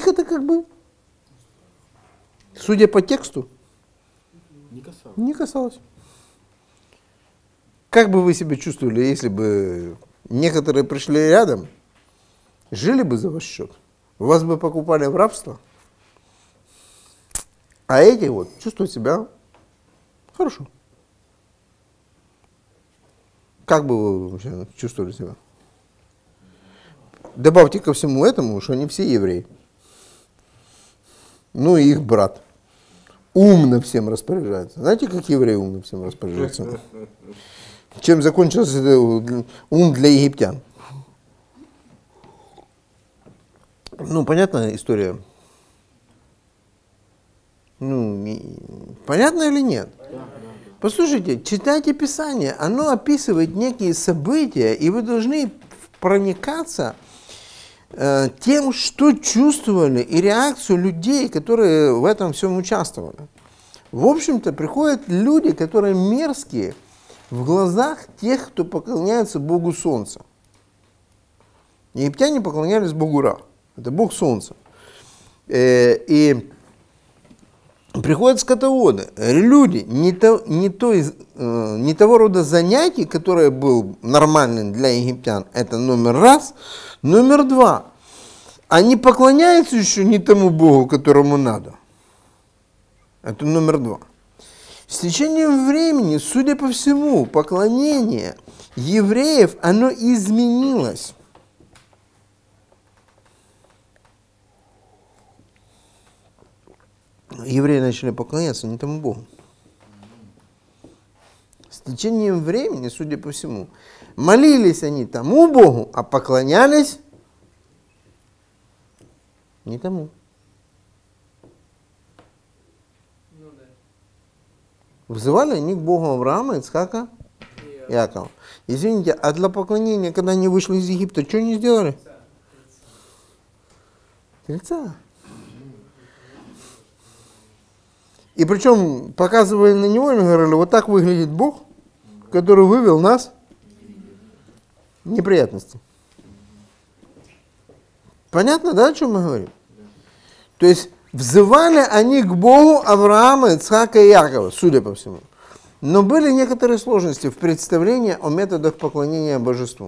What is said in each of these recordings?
их это как бы, судя по тексту, не касалось. Как бы вы себя чувствовали, если бы некоторые пришли рядом, жили бы за ваш счет, вас бы покупали в рабство, а эти вот чувствуют себя хорошо. Как бы вы вообще чувствовали себя? Добавьте ко всему этому, что они все евреи. Ну и их брат. Умно всем распоряжается. Знаете, как евреи умно всем распоряжаются? Чем закончился ум для египтян? Ну, понятная история? Ну, понятно или нет? Послушайте, читайте Писание, оно описывает некие события, и вы должны проникаться тем, что чувствовали, и реакцию людей, которые в этом всем участвовали. В общем-то, приходят люди, которые мерзкие в глазах тех, кто поклоняется Богу Солнца. Египтяне поклонялись Богу Ра, это Бог Солнца. И приходят скотоводы, люди не того рода занятий, которое был нормальным для египтян, это номер раз. Номер два, они поклоняются еще не тому Богу, которому надо. Это номер два. С течением времени, судя по всему, поклонение евреев, оно изменилось. Евреи начали поклоняться не тому Богу. С течением времени, судя по всему, молились они тому Богу, а поклонялись не тому. Ну, да. Взывали они к Богу Авраама, Ицхака, Иакова. Извините, а для поклонения, когда они вышли из Египта, что они сделали? Тельца. И причем, показывая на него, они говорили, вот так выглядит Бог, который вывел нас в неприятности. Понятно, да, о чем мы говорим? То есть, взывали они к Богу Авраама, Ицхака и Иакова, судя по всему. Но были некоторые сложности в представлении о методах поклонения божеству.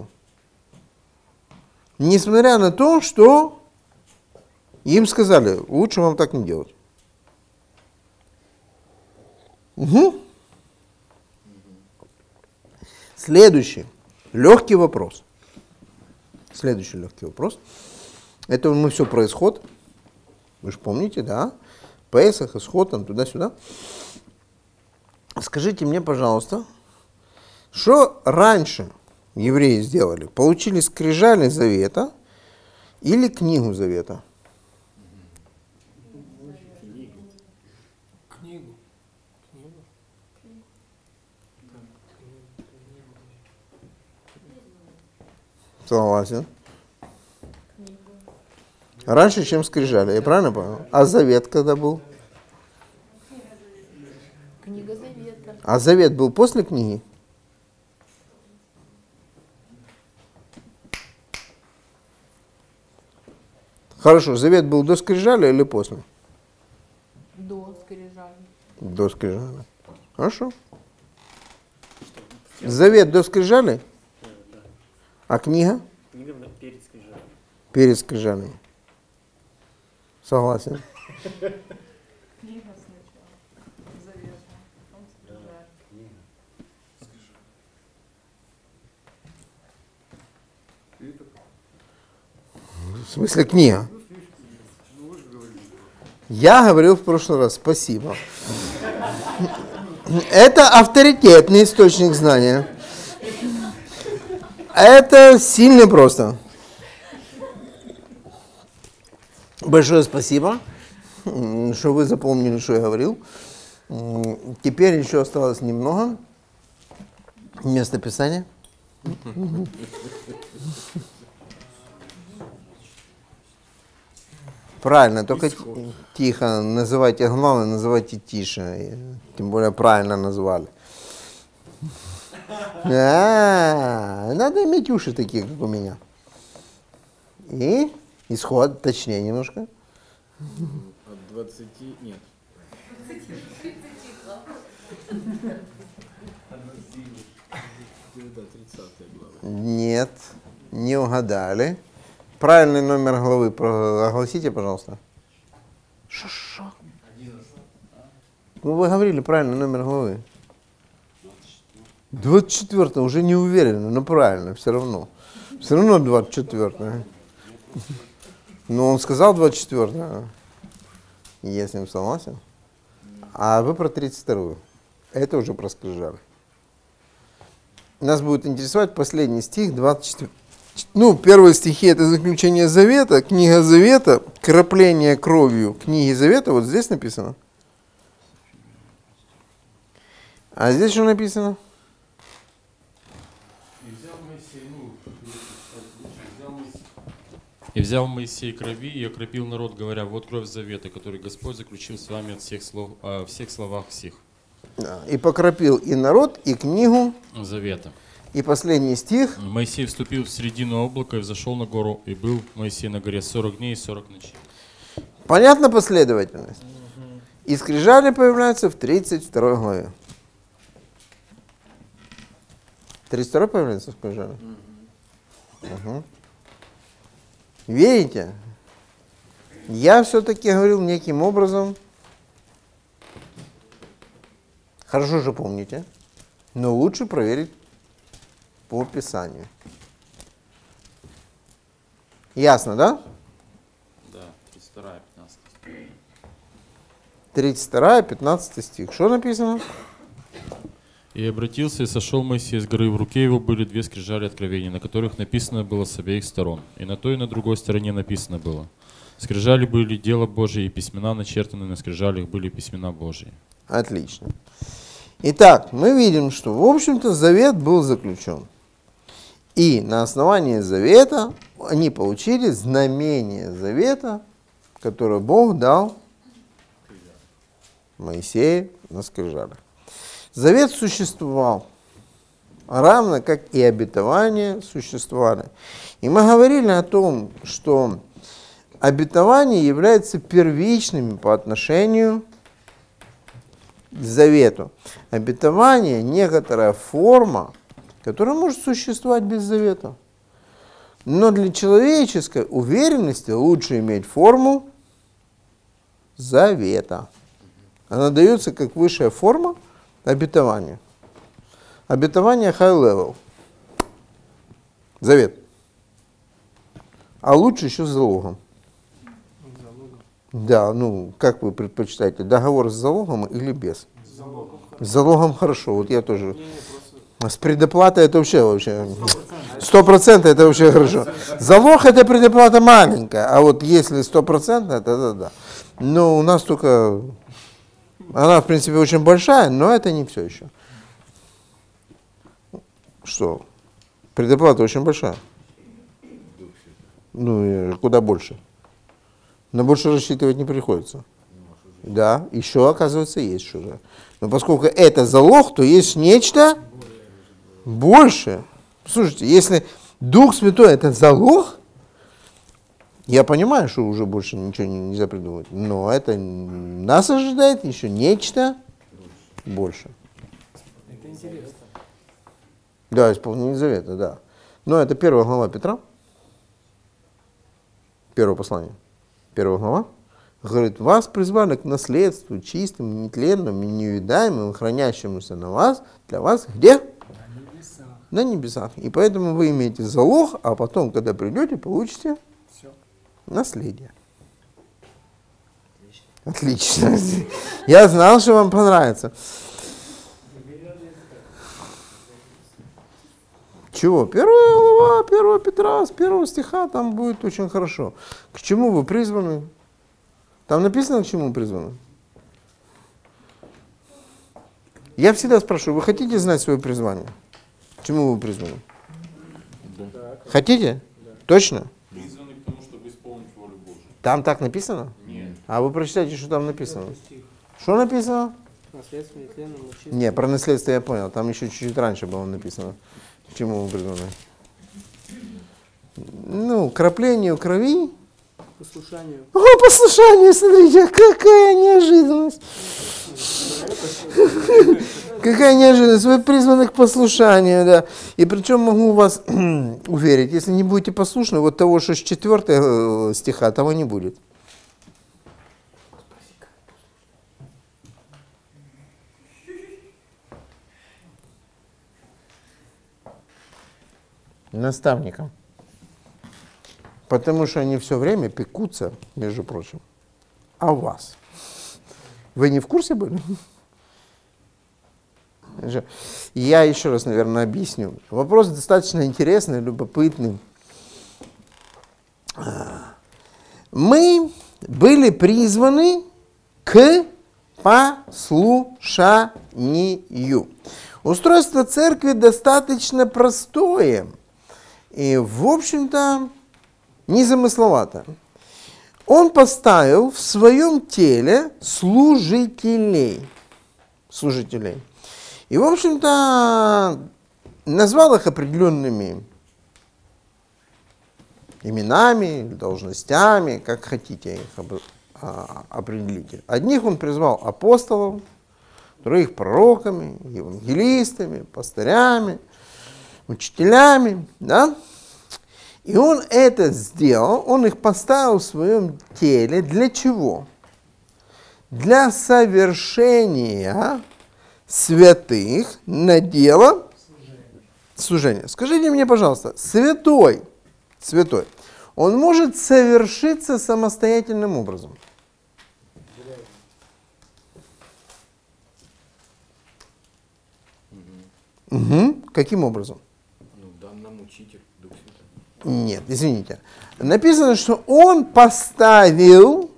Несмотря на то, что им сказали, лучше вам так не делать. Угу. Следующий легкий вопрос. Следующий легкий вопрос. Это мы все про исход. Вы же помните, да? Песах, исход, там туда-сюда. Скажите мне, пожалуйста, что раньше евреи сделали? Получили скрижали завета или книгу завета? Книгу. Согласен. Раньше, чем скрижали, я правильно понял? А завет когда был? Книга Завета. А завет был после книги? Хорошо, завет был до скрижали или после? До скрижали. До скрижали. Хорошо. Завет до скрижали? А книга? Книга перед скрижалью. Перед скрижали. Согласен. Книга сначала. Завета. Потом скрижали. В смысле книга? Я говорил в прошлый раз, спасибо. Это авторитетный источник знания. Это сильно просто. Большое спасибо, что вы запомнили, что я говорил. Теперь еще осталось немного. Место Писания. Правильно, только тихо называйте, главное называйте тише, тем более правильно назвали. Надо иметь уши такие, как у меня. И исход, точнее немножко. От 20, нет. Да, 30 глава. Нет, не угадали. Правильный номер главы огласите, пожалуйста. Шо? Ну, вы говорили правильный номер главы. 24 уже не уверен, но правильно, все равно. Все равно 24. Но он сказал 24. Я с ним согласен. А вы про 32-ю. Это уже про скрижали. Нас будет интересовать последний стих, 24. Ну, первые стихи — это заключение завета, книга завета, крапление кровью книги завета. Вот здесь написано. А здесь что написано? И взял Моисей крови и окропил народ, говоря: вот кровь завета, который Господь заключил с вами от всех слов, о всех словах всех. Да. И покропил и народ, и книгу Завета. И последний стих. Моисей вступил в середину облака и взошел на гору, и был Моисей на горе 40 дней и 40 ночей. Понятна последовательность? И скрижали появляются в 32 главе. 32 появляется скрижали? Угу. Видите? Я все-таки говорил неким образом. Хорошо же помните, но лучше проверить по Писанию. Ясно, да? Да, 32, 15. 32, 15 стих. Что написано? И обратился, и сошел Моисей с горы, в руке его были две скрижали откровения, на которых написано было с обеих сторон. И на той, и на другой стороне написано было. Скрижали были дело Божие, и письмена, начертанные на скрижалях, были письмена Божии. Отлично. Итак, мы видим, что, в общем-то, завет был заключен. И на основании завета они получили знамение завета, которое Бог дал Моисею на скрижалях. Завет существовал, равно как и обетования существовали. И мы говорили о том, что обетования являются первичными по отношению к завету. Обетование – некоторая форма, которая может существовать без завета. Но для человеческой уверенности лучше иметь форму завета. Она дается как высшая форма обетования. Обетование high level. Завет. А лучше еще с залогом. Да, ну, как вы предпочитаете, договор с залогом или без? С залогом хорошо, вот я тоже. С предоплатой это вообще 100% это вообще хорошо. Залог это предоплата маленькая, а вот если 100%, это да. Но у нас только, она в принципе очень большая, но это не все еще. Что? Предоплата очень большая. Ну, куда больше. Но больше рассчитывать не приходится. Да, еще, оказывается, есть что-то. Но поскольку это залог, то есть нечто больше. Слушайте, если Дух Святой это залог, я понимаю, что уже больше ничего нельзя придумать. Но это нас ожидает еще нечто больше. Это интересно. Да, исполнение завета, да. Но это 1 глава Петра. Первое послание. 1 глава. Говорит, вас призвали к наследству чистым, нетленным, неувидаемым, хранящемуся на вас, для вас где? На небесах. На небесах. И поэтому вы имеете залог, а потом, когда придете, получите Все. наследие. Отлично. Я знал, что вам понравится. Чего? 1 глава, 1 Петра, с 1 стиха, там будет очень хорошо. К чему вы призваны? Там написано, к чему призваны? Я всегда спрашиваю, вы хотите знать свое призвание? К чему вы призваны? Да. Хотите? Да. Точно? Призваны к тому, чтобы исполнить волю Божию. Там так написано? Нет. А вы прочитайте, что там написано. Стих. Что написано? Наследство нетленному чистому. Не, про наследство я понял. Там еще чуть-чуть раньше было написано. К чему вы призваны? Ну, краплению крови Послушанию. О, послушание, смотрите, какая неожиданность. Какая неожиданность. Вы призваны к послушанию, да. И причем могу вас уверить, если не будете послушны, вот того, что с 4 стиха, того не будет. Наставникам. Потому что они все время пекутся, между прочим, о вас. Вы не в курсе были? Я еще раз, наверное, объясню. Вопрос достаточно интересный, любопытный. Мы были призваны к послушанию. Устройство церкви достаточно простое и, в общем-то, незамысловато. Он поставил в своем теле служителей. И, в общем-то, назвал их определенными именами, должностями, как хотите их определить. Одних он призвал апостолов, других пророками, евангелистами, пастырями, учителями, да? И он это сделал, он их поставил в своем теле для чего? Для совершения святых на дело служения. Скажите мне, пожалуйста, святой, он может совершиться самостоятельным образом? Угу. Каким образом? Ну, дан нам учитель, Дух Святой. Нет, извините. Написано, что он поставил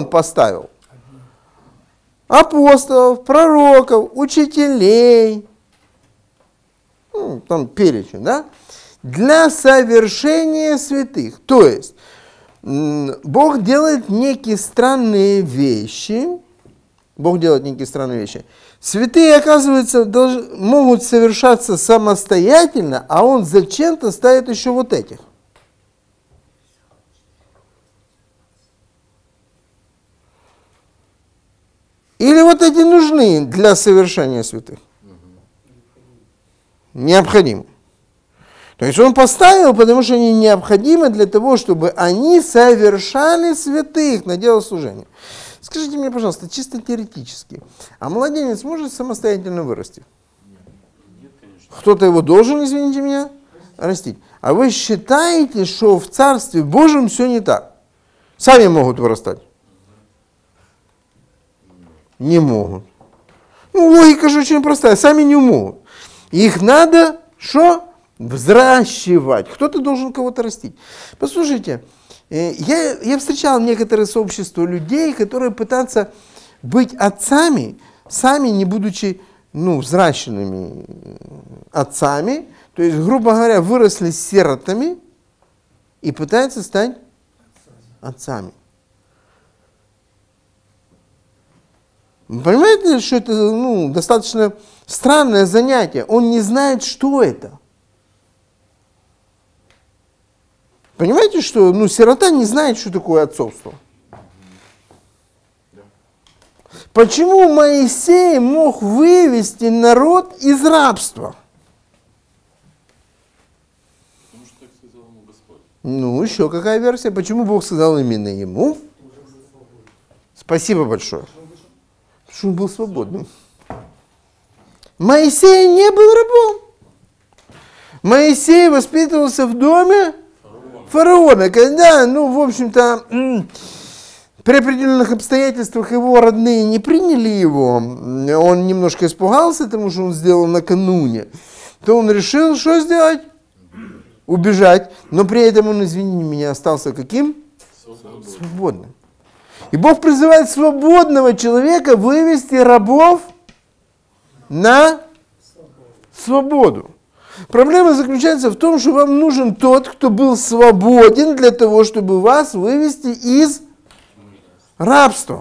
апостолов, пророков, учителей, там перечень, да, для совершения святых. То есть Бог делает некие странные вещи. Святые, оказывается, могут совершаться самостоятельно, а он зачем-то ставит еще вот этих. Или вот эти нужны для совершения святых? Необходимы. То есть он поставил, потому что они необходимы для того, чтобы они совершали святых на дело служения. Скажите мне, пожалуйста, чисто теоретически, а младенец может самостоятельно вырасти? Нет, конечно. Кто-то его должен, извините меня, растить. А вы считаете, что в Царстве Божьем все не так? Сами могут вырастать? Не могут. Ну, логика же очень простая. Сами не могут. Их надо что? Взращивать. Кто-то должен кого-то растить. Послушайте, я встречал некоторые сообщества людей, которые пытаются быть отцами, сами не будучи взращенными отцами, то есть, грубо говоря, выросли сиротами и пытаются стать отцами. Вы понимаете, что это достаточно странное занятие? Он не знает, что это. Понимаете, что сирота не знает, что такое отцовство? Почему Моисей мог вывести народ из рабства? Потому что так сказал ему Господь. Еще какая версия? Почему Бог сказал именно ему? Спасибо большое. Потому что он был свободным. Моисей не был рабом. Моисей воспитывался в доме фараона, когда, в общем-то, при определенных обстоятельствах его родные не приняли его, он немножко испугался, потому что он сделал накануне, то он решил, что сделать? Убежать. Но при этом он, извините меня, остался каким? Свободным. И Бог призывает свободного человека вывести рабов на свободу. Проблема заключается в том, что вам нужен тот, кто был свободен для того, чтобы вас вывести из рабства.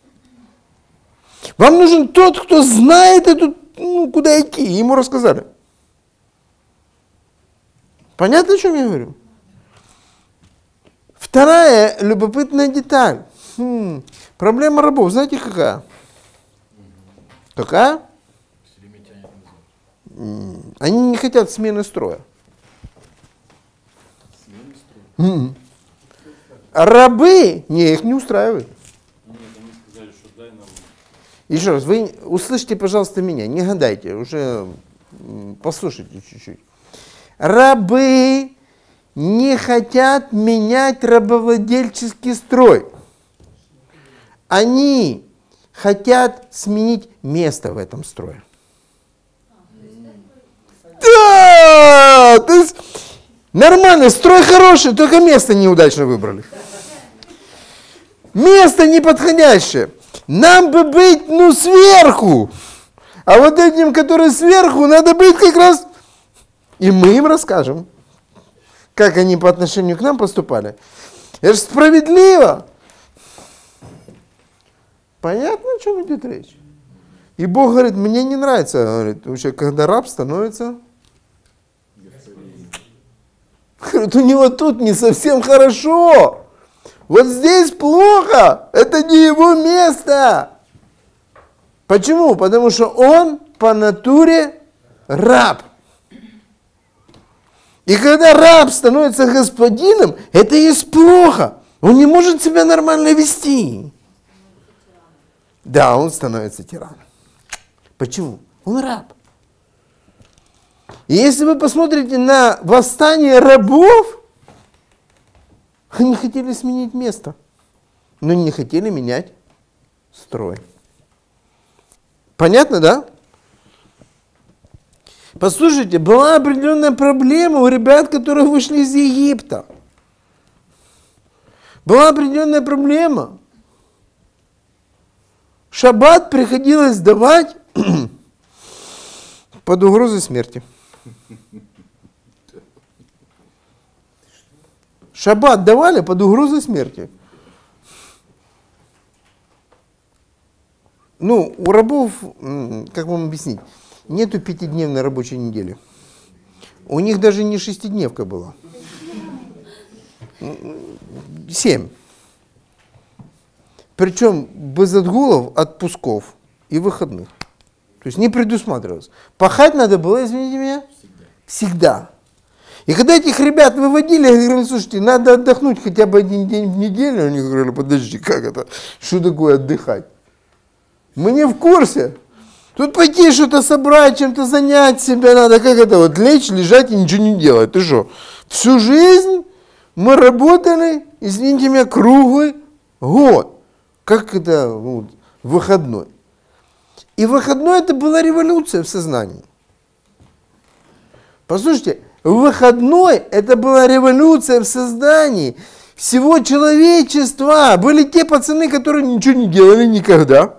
Вам нужен тот, кто знает куда идти. Ему рассказали. Понятно, о чем я говорю? Вторая любопытная деталь. Проблема рабов, знаете какая? Какая? Все время тянет назад. Они не хотят смены строя. Смены строя. Рабы, их не устраивает. Нет, они сказали, что дай нам... Еще раз, вы услышьте, пожалуйста, меня, не гадайте, уже послушайте чуть-чуть. Рабы не хотят менять рабовладельческий строй. Они хотят сменить место в этом строе. Да! То есть, нормально, строй хороший, только место неудачно выбрали. Место неподходящее. Нам бы быть, сверху. А вот этим, которые сверху, надо быть как раз... И мы им расскажем, как они по отношению к нам поступали. Это же справедливо. Понятно, о чем идет речь? И Бог говорит, мне не нравится, говорит, вообще, когда раб становится... Говорит, у него тут не совсем хорошо. Вот здесь плохо. Это не его место. Почему? Потому что он по натуре раб. И когда раб становится господином, это и есть плохо. Он не может себя нормально вести. Да, он становится тираном. Почему? Он раб. И если вы посмотрите на восстание рабов, они хотели сменить место, но не хотели менять строй. Понятно, да? Послушайте, была определенная проблема у ребят, которые вышли из Египта. Была определенная проблема. Шаббат приходилось давать под угрозой смерти. Шаббат давали под угрозой смерти. У рабов, как вам объяснить, нету пятидневной рабочей недели. У них даже не шестидневка была. 7. Причем без отгулов, отпусков и выходных. То есть не предусматривалось. Пахать надо было, извините меня, всегда. И когда этих ребят выводили, я говорю, слушайте, надо отдохнуть хотя бы один день в неделю. Они говорили, подожди, как это? Что такое отдыхать? Мы не в курсе. Тут пойти что-то собрать, чем-то занять себя надо. Как это вот лечь, лежать и ничего не делать? Ты что? Всю жизнь мы работали, извините меня, круглый год. Как это выходной? И выходной это была революция в сознании. Послушайте, выходной это была революция в сознании всего человечества. Были те пацаны, которые ничего не делали никогда.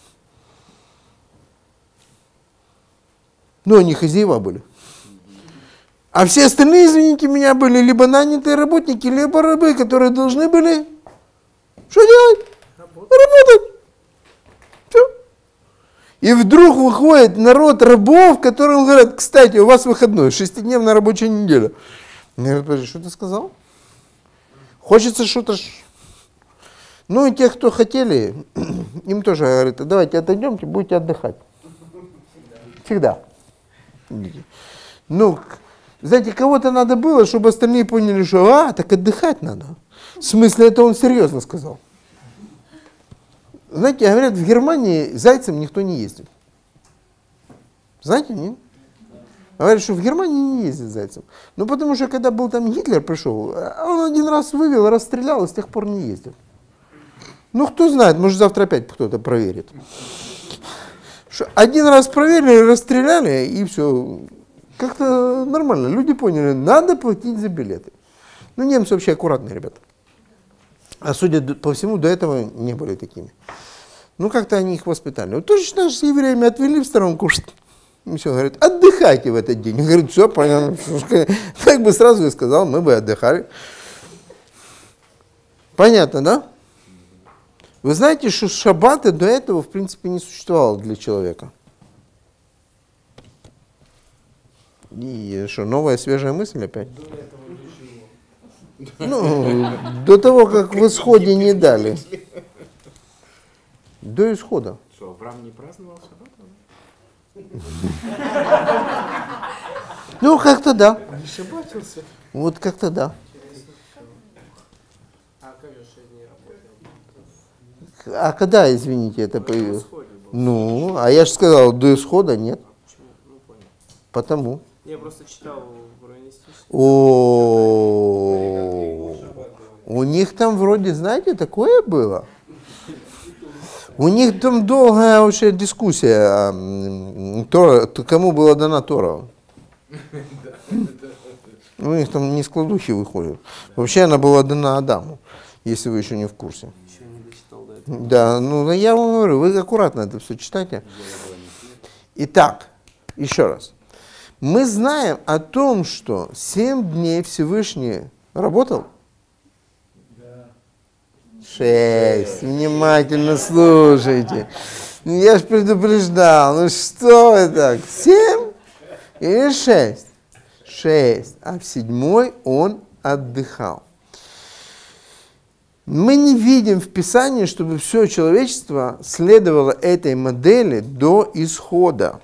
Но они хозяева были. А все остальные, извините меня, были либо нанятые работники, либо рабы, которые должны были что делать? Работать. Все. И вдруг выходит народ рабов, которым говорят, кстати, у вас выходной, 6-дневная рабочая неделя. Я говорю, подожди, что ты сказал? Хочется что-то... И те, кто хотели, им тоже говорят, давайте отойдемте, будете отдыхать. Всегда. Знаете, кого-то надо было, чтобы остальные поняли, что, так отдыхать надо. В смысле, это он серьезно сказал. Знаете, говорят, в Германии зайцем никто не ездит. Знаете, нет? Говорят, что в Германии не ездит зайцем. Потому что, когда был там Гитлер пришел, он один раз вывел, расстрелял, и с тех пор не ездит. Кто знает, может завтра опять кто-то проверит. Один раз проверили, расстреляли, и все. Как-то нормально. Люди поняли, надо платить за билеты. Немцы вообще аккуратные ребята. А судя по всему, до этого не были такими. Как-то они их воспитали. Вот точно с евреями отвели в сторонку. И все, говорят, отдыхайте в этот день. Говорит, все, понятно. Так бы сразу и сказал, мы бы отдыхали. Понятно, да? Вы знаете, что шаббата до этого, в принципе, не существовало для человека. И что, новая свежая мысль опять? Ну, до того, как в исходе не дали. До исхода. Что, Авраам не праздновал шаббат? Ну, как-то да. Не шаббатился. Вот как-то да. А как же 6 дней работал? А когда, извините, это появилось? Исходе был. Ну, а я же сказал, до исхода нет. Почему? Ну, понял. Потому. Я просто читал в раввинистическом. У них там вроде, знаете, такое было. У них там долгая вообще дискуссия, кому была дана Тора. У них там не складухи выходят. Вообще она была дана Адаму, если вы еще не в курсе. Еще не дочитал до этого. Да, ну я вам говорю, вы аккуратно это все читайте. Итак, еще раз. Мы знаем о том, что 7 дней Всевышний работал. 6. Внимательно слушайте. Я же предупреждал. Ну что вы так? 7 или 6? 6. А в 7-й он отдыхал. Мы не видим в Писании, чтобы все человечество следовало этой модели до исхода.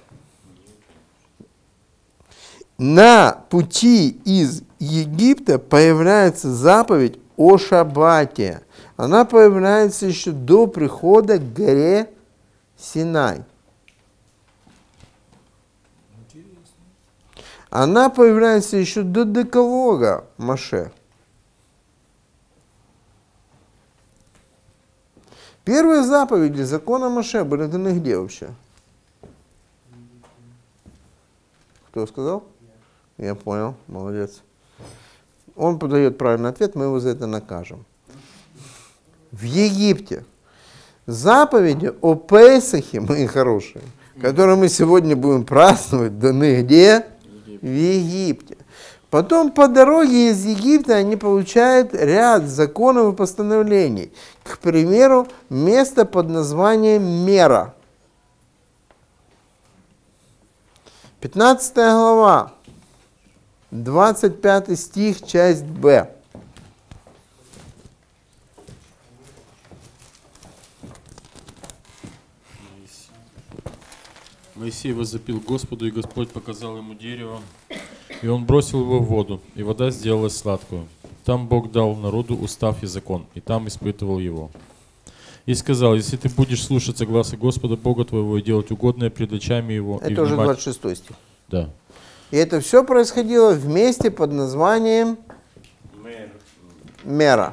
На пути из Египта появляется заповедь о шаббате. Она появляется еще до прихода к горе Синай. Она появляется еще до декалога Моше. Первые заповеди закона Моше были даны где вообще? Кто сказал? Я понял, молодец. Он подает правильный ответ, мы его за это накажем. В Египте. Заповеди о Песахе, мои хорошие, которые мы сегодня будем праздновать, даны где? В Египте. Потом по дороге из Египта они получают ряд законов и постановлений. К примеру, место под названием Мера. 15 глава, 25 стих, часть Б. Моисей возопил Господу, и Господь показал ему дерево, и он бросил его в воду, и вода сделалась сладкую. Там Бог дал народу устав и закон, и там испытывал его. И сказал: если ты будешь слушаться гласа Господа Бога твоего и делать угодное пред очами его, и Это уже внимать... 26 стих. Да. И это все происходило в месте под названием Мера.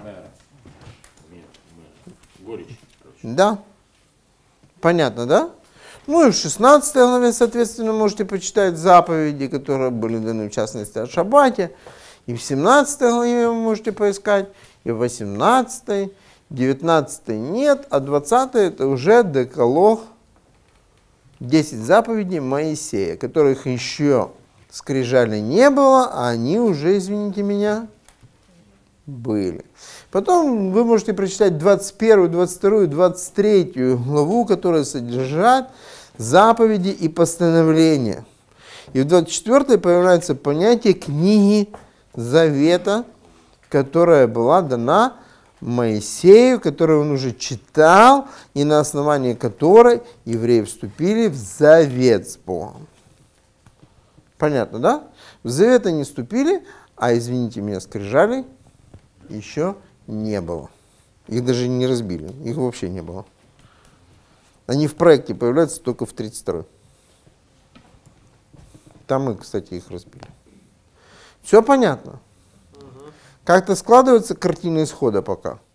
Горечь. Да? Понятно, да? Ну и в 16 главе, соответственно, можете почитать заповеди, которые были даны, в частности, о шаббате. И в 17 главе вы можете поискать, и в 18, 19 нет, а 20 это уже декалог, 10 заповедей Моисея, которых еще скрижали не было, а они уже, извините меня, были. Потом вы можете прочитать 21, 22, 23 главу, которые содержат заповеди и постановления. И в 24 появляется понятие книги Завета, которая была дана Моисею, которую он уже читал, и на основании которой евреи вступили в завет с Богом. Понятно, да? В завет они вступили, а, извините меня, скрижалей еще не было. Их даже не разбили, их вообще не было. Они в проекте появляются только в 32-й. Там мы, кстати, их разбили. Все понятно? Как-то складывается картина исхода пока?